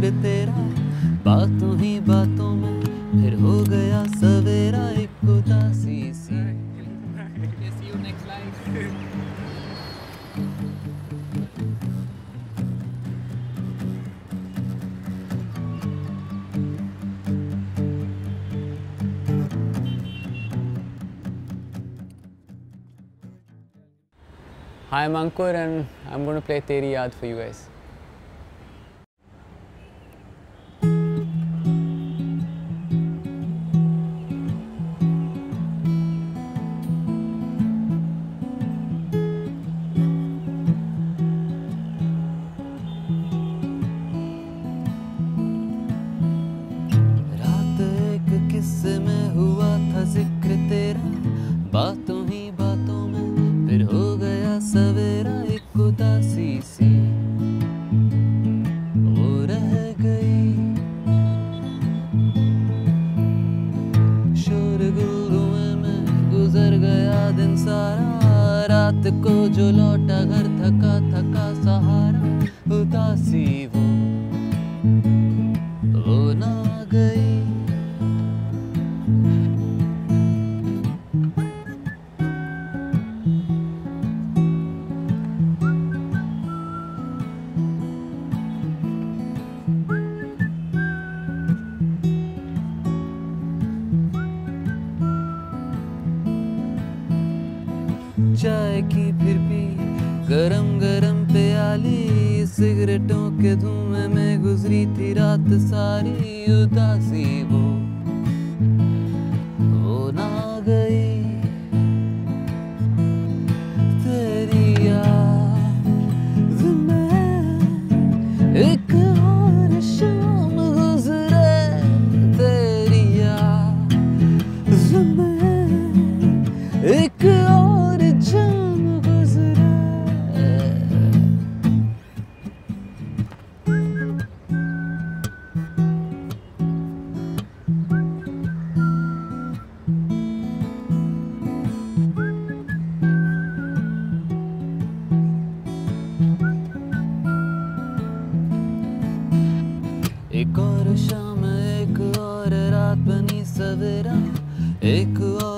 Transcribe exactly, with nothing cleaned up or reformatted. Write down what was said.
जिक्र तेरा, बातों ही बातों में फिर हो गया सवेरा एक उदासी सी। See you next slide. Hi, I'm Ankur and I'm going to play Teri Yaad for you guys. रात एक किस्से में हुआ था जिक्र तेरा, बातों ही बातों में फिर हो गया सवेरा एक उदासी सी वो रह गई। शोरगुल में गुजर गया दिन सारा, रात को जो लौटा घर थका थका सहारा, उदासी वो वो ना गई। चाय की फिर भी गरम गरम प्याली, सिगरेटों के धुएं में गुजरी थी रात सारी, उदासी वो वो ना गई। तेरी याद में एक और शाम गुजरे, तेरी याद में एक और जाम गुजरा। एक और शाम एक और रात बनी सवेरा, एक और